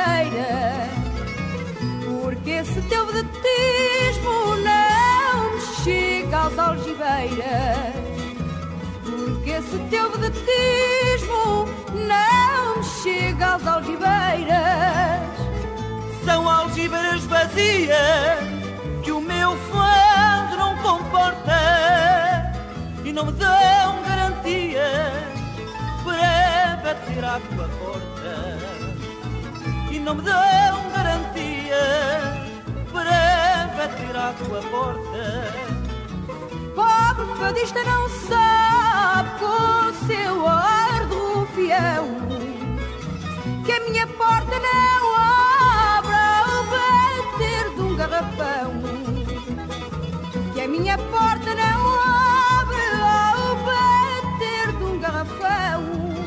algibeira, porque esse teu vedetismo não me chega às algibeiras, porque esse teu vedetismo não me chega às algibeiras. São algibeiras vazias que o meu fado não comporta e não me dão garantias para bater à tua porta, e não me dão garantias para bater à tua porta. Pobre fadista não sabe com o seu ar de rufião que a minha porta não abre ao bater de um garrafão, que a minha porta não abre ao bater de um garrafão.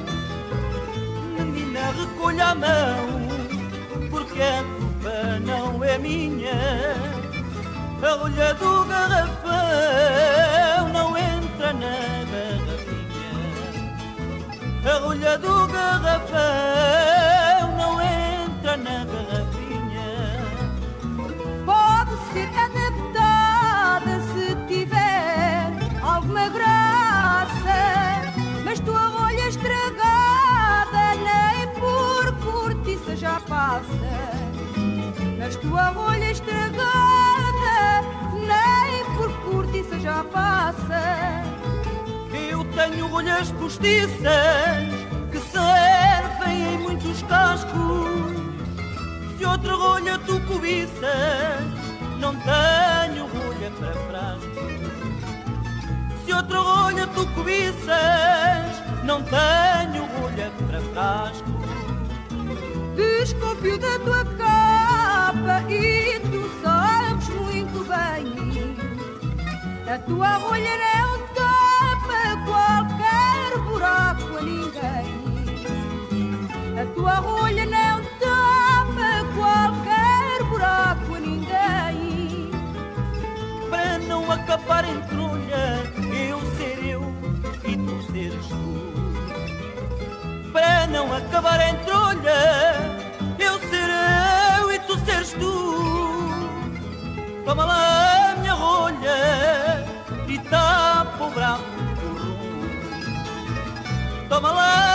Menina, recolha a mão, porque a culpa não é minha. A rolha do garrafão não entra na garrafinha. A rolha do garrafão não entra na garrafinha. Pode ser adaptada se tiver alguma graça, mas tua rolha estragada nem por cortiça já passa. Mas tua rolha estragada nem por cortiça já passa. Eu tenho rolhas postiças que servem em muitos cascos. Se outra rolha tu cobiças, não tenho rolha para frasco. Se outra rolha tu cobiças, não tenho rolha para frasco. Desconfio da tua capa e tu sabes muito bem, a tua rolha não tapa qualquer buraco a ninguém. A tua rolha não tapa qualquer buraco a ninguém. Para não acabar em trolha, eu ser eu e tu seres tu. Para não acabar em trolha, eu ser eu e tu seres tu. Toma lá a minha rolha e tapa o bravo do rumo. Toma lá